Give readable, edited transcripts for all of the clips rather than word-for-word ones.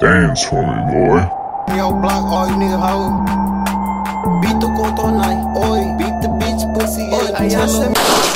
Dance for me, boy. Yo, block all you niggas hoe. Beat the court all night, oi. Beat the bitch pussy, oi.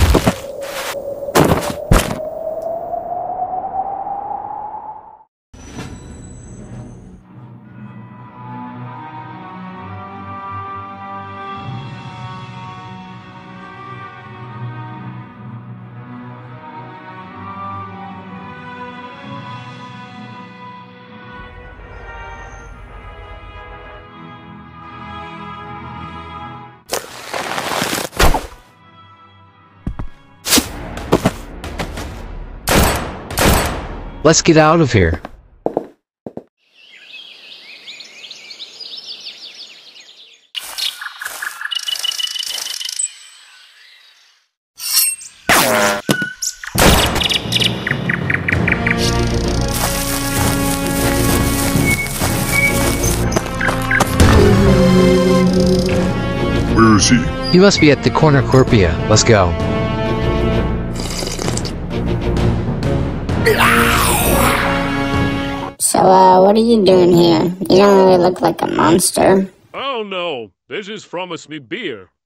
Let's get out of here. Where is he? You must be at the corner Corpia. Let's go. So, what are you doing here? You don't really look like a monster. Oh no, this is Promise Me Beer.